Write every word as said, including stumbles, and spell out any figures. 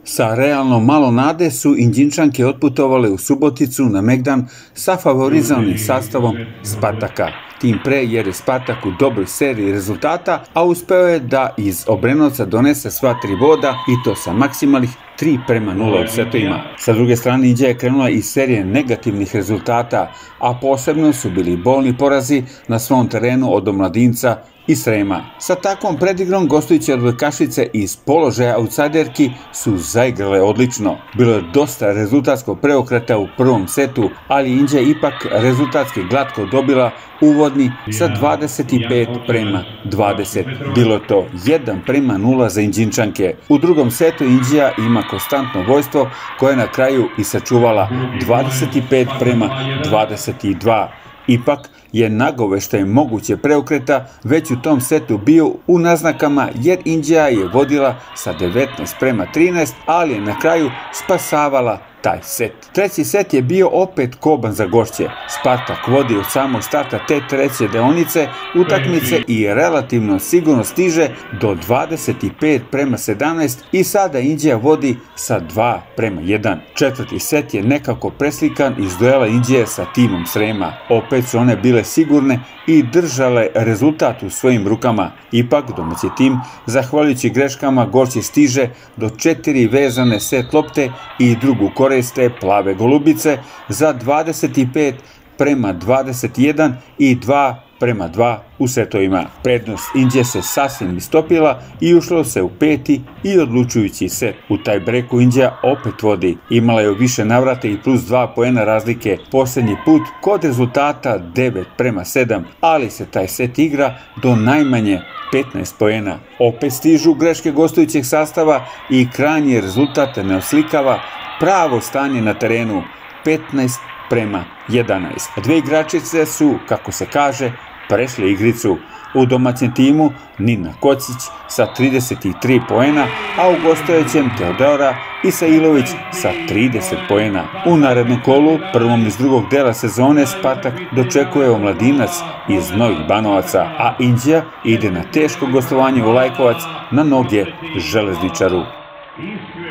Sa realno malo nade su Inđinčanke otputovale u Suboticu na Megdan sa favorizovanim sastavom Spartaka. Tim pre jer je Spartak u dobroj seriji rezultata, a uspeo je da iz Obrenovca donese sva tri boda i to sa maksimalnih tri prema nula u setovima. Sa druge strane, Inđija je krenula iz serije negativnih rezultata, a posebno su bili bolni porazi na svom terenu od Omladinca i Srema. Sa takvom predigrom gostujuće odbojkašice iz položaja outsiderki su zaigrale odlično. Bilo je dosta rezultatskog preokreta u prvom setu, ali Inđija ipak rezultatski glatko dobila uvodni sa dvadeset pet prema dvadeset. Bilo je to jedan prema nula za Inđinčanke. U drugom setu Inđija ima konstantno vojstvo koje je na kraju i sačuvala dvadeset pet prema dvadeset dva. Ipak je nagoveštaj moguće preokreta već u tom setu bio u naznakama jer Inđija je vodila sa devetnaest prema trinaest, ali je na kraju spasavala taj set. Treći set je bio opet koban za gošće. Spartak vodi od samog starta te treće deonice utakmice i relativno sigurno stiže do dvadeset pet prema sedamnaest i sada Inđija vodi sa dva prema jedan. Četvrti set je nekako preslikan iz duela Inđije sa timom Srema. Opet su one bile sigurne i držale rezultat u svojim rukama. Ipak domaći tim, zahvaljujući greškama, gošće stiže do četiri vezane set lopte i drugu koriste plave golubice za dvadeset pet prema dvadeset jedan i dva prema dva u setovima. Prednost Inđije se sasvim istopila i ušlo se u peti i odlučujući set. U taj breku Inđija opet vodi. Imala je u više navrata i plus dva poena razlike posljednji put kod rezultata devet prema sedam, ali se taj set igra do najmanje petnaest poena. Opet stižu greške gostujućeg sastava i krajnji rezultat ne oslikava pravo stanje na terenu, petnaest prema jedanaest. Dve igračice su, kako se kaže, prešle igricu. U domaćem timu Nina Kocić sa trideset tri poena, a u gostujućem Teodora Isailović sa trideset poena. U narednom kolu, prvom iz drugog dela sezone, Spartak dočekuje Omladinac iz Novih Banovaca, a Inđija ide na teško gostovanje u Lajkovac na noge Železničaru.